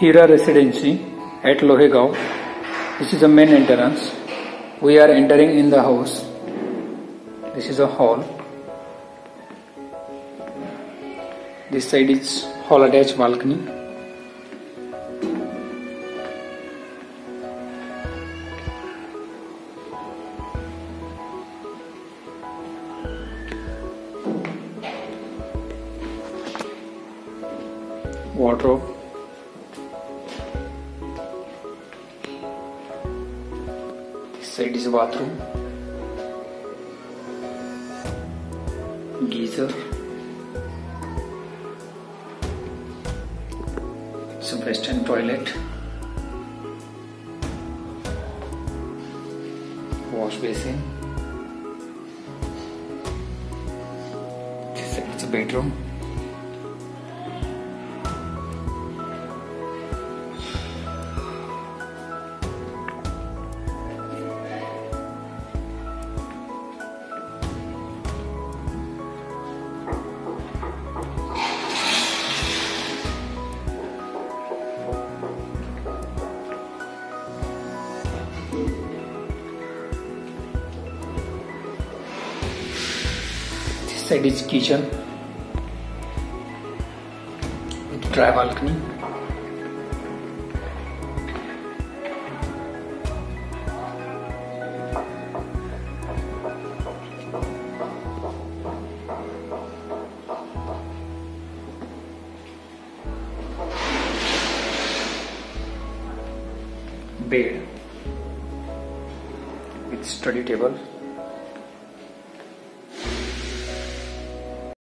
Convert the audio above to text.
Hira Residency at Lohegaon. This is the main entrance. We are entering in the house. This is a hall. This side is hall attached balcony. Wardrobe. This side is bathroom. Geyser. Some western toilet. Wash basin. This side is a bedroom. This side is kitchen with dry balcony. Bed with study table.